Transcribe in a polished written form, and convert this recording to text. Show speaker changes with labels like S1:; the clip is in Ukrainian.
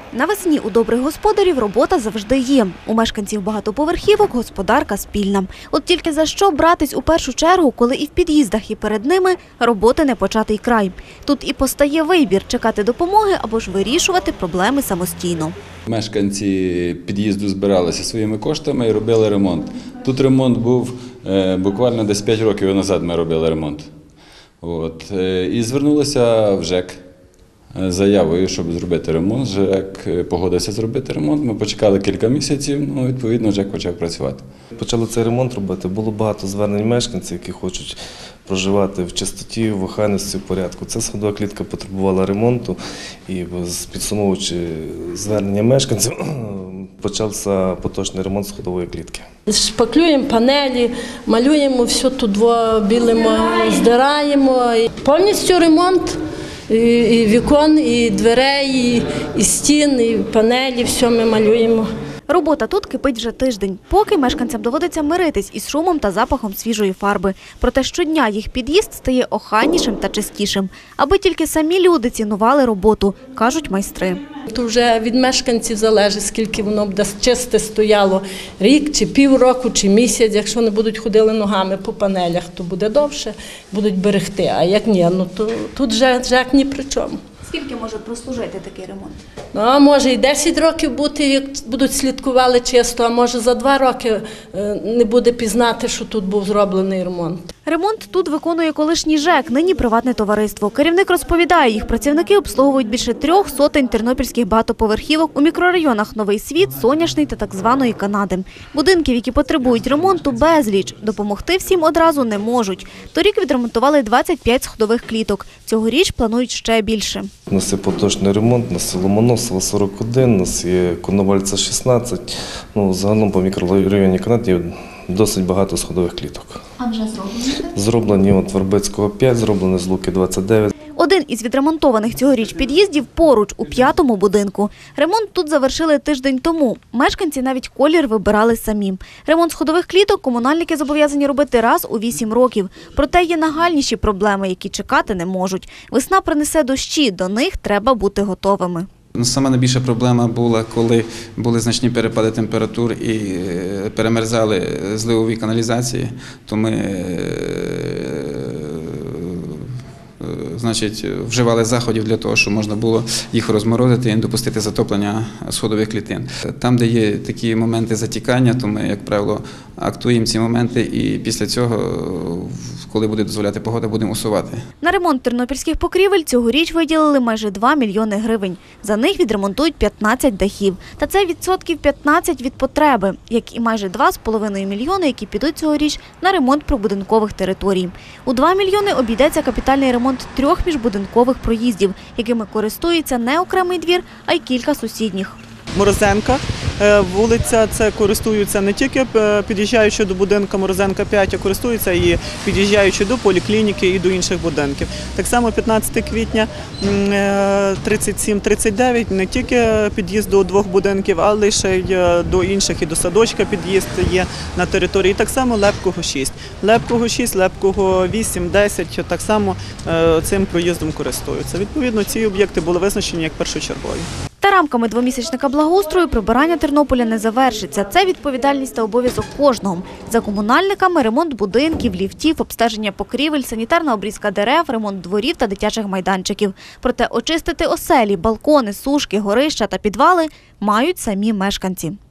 S1: Навесні у добрих господарів робота завжди є. У мешканців багатоповерхівок господарка спільна. От тільки за що братись у першу чергу, коли і в під'їздах, і перед ними роботи не початий край. Тут і постає вибір – чекати допомоги або ж вирішувати проблеми самостійно.
S2: Мешканці під'їзду збиралися своїми коштами і робили ремонт. Тут ремонт був буквально десь 5 років назад ми робили ремонт. І звернулися в ЖЕК з заявою, щоб зробити ремонт. ЖЕК погодився зробити ремонт. Ми почекали кілька місяців, відповідно ЖЕК почав працювати.
S3: Почали цей ремонт робити. Було багато звернень мешканців, які хочуть проживати в чистоті, в охайності, в порядку. Ця сходова клітка потребувала ремонту і, підсумовуючи звернення мешканців, почався поточний ремонт сходової клітки.
S4: Шпаклюємо панелі, малюємо все тут білимо, здираємо. Повністю ремонт і вікон, і дверей, і стін, і панелі, все ми малюємо.
S1: Робота тут кипить вже тиждень, поки мешканцям доводиться миритись із шумом та запахом свіжої фарби. Проте щодня їх під'їзд стає охайнішим та чистішим. Аби тільки самі люди цінували роботу, кажуть майстри.
S4: Тут вже від мешканців залежить, скільки воно буде чисте стояло, рік, чи півроку, чи місяць. Якщо не будуть ходили ногами по панелях, то буде довше, будуть берегти. А як ні, то тут ЖЕК ні при чому.
S1: Скільки може прослужити такий ремонт?
S4: А може і 10 років бути, як будуть слідкували чисто, а може за 2 роки не буде пізнати, що тут був зроблений ремонт.
S1: Ремонт тут виконує колишній ЖЕК, нині приватне товариство. Керівник розповідає, їх працівники обслуговують більше 300 тернопільських багатоповерхівок у мікрорайонах Новий Світ, Соняшний та так званої Канади. Будинків, які потребують ремонту, безліч. Допомогти всім одразу не можуть. Торік відремонтували 25 сходових кліток. Цьогоріч планують ще більше.
S3: У нас є поточний ремонт, у нас є Ломоносова 41, у нас є Коновальця 16. Загалом по мікрорайоні Канаді досить багато сходових кліток.
S1: А вже зроблені?
S3: Зроблені Вербицького 5, зроблені з Луки 29.
S1: Один із відремонтованих цьогоріч під'їздів поруч, у 5-му будинку. Ремонт тут завершили тиждень тому. Мешканці навіть колір вибирали самі. Ремонт сходових кліток комунальники зобов'язані робити раз у 8 років. Проте є нагальніші проблеми, які чекати не можуть. Весна принесе дощі, до них треба бути готовими.
S5: Сама найбільша проблема була, коли були значні перепади температур і перемерзали зливові каналізації, то ми вживали заходів для того, щоб можна було їх розморозити і не допустити затоплення сходових клітин. Там, де є такі моменти затікання, то ми, як правило, актуємо ці моменти і після цього, коли буде дозволяти погода, будемо усувати.
S1: На ремонт тернопільських покрівель цьогоріч виділили майже 2 мільйони гривень. За них відремонтують 15 дахів. Та це відсотків 15 від потреби, як і майже 2,5 мільйони, які підуть цьогоріч на ремонт прибудинкових територій. У 2 мільйони обійдеться капітальний ремонт 3 міжбудинкових проїздів, якими користується не окремий двір, а й кілька сусідніх.
S6: Морозенка вулиця, це користуються не тільки під'їжджаючи до будинку Морозенка 5, а користуються і під'їжджаючи до поліклініки і до інших будинків. Так само 15 квітня 37-39 не тільки під'їзд до 2 будинків, а лише й до інших, і до садочка під'їзд є на території. Так само Лепкого 6. Лепкого 6, Лепкого 8, 10 так само цим проїздом користуються. Відповідно, ці об'єкти були визначені як першочергові.
S1: Та рамками двомісячника благоустрою прибирання Тернополя не завершиться. Це відповідальність та обов'язок кожного. За комунальниками – ремонт будинків, ліфтів, обстеження покрівель, санітарна обрізка дерев, ремонт дворів та дитячих майданчиків. Проте очистити оселі, балкони, сушки, горища та підвали мають самі мешканці.